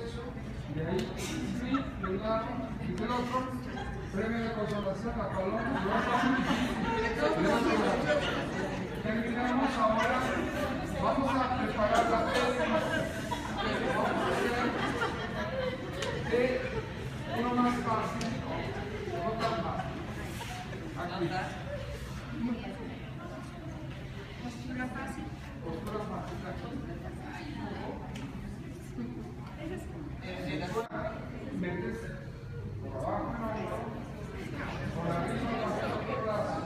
pecho, de ahí sí, de un lado y del otro, premio de consolación a Paloma. Terminamos ahora, vamos a preparar la técnica que vamos a hacer de uno más fácil, no tan fácil. Aquí. Postura fácil. Postura fácil, aquí. Metes por abajo, por arriba, por el otro brazo.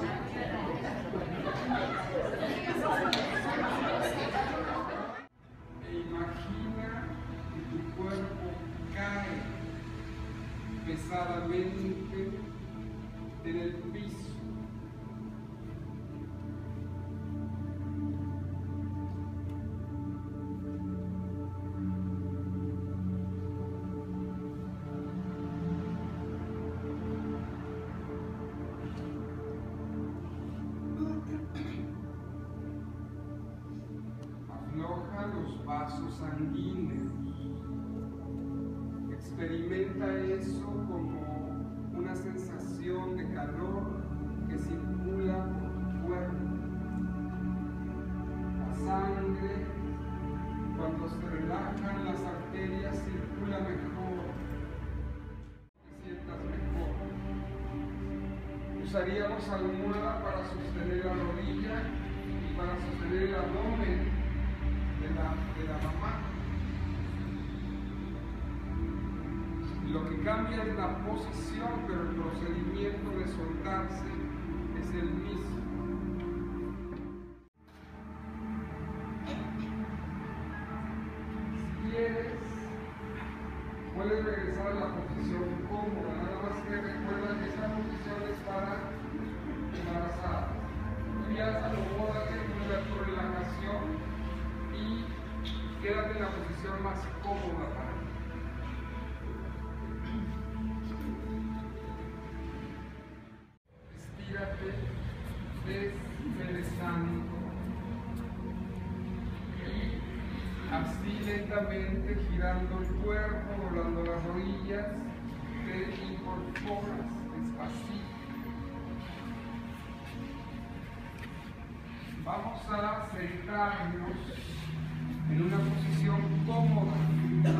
E imagina que tu cuerpo cae pesadamente en el piso. Afloja los vasos sanguíneos. Experimenta eso como una sensación de calor que circula por tu cuerpo. La sangre, cuando se relajan las arterias, circula mejor. Te sientas mejor. Usaríamos almohada para sostener la rodilla y para sostener el abdomen de la mamá. Lo que cambia es la posición, pero el procedimiento de soltarse es el mismo. Si quieres, puedes regresar a la posición cómoda, nada más que recuerda que esta posición es para embarazadas. Y ya acomódate con relajación y quédate en la posición más cómoda para ti. Estírate desperezando y así lentamente girando el cuerpo, doblando las rodillas, te incorporas despacito. Vamos a sentarnos en una posición cómoda.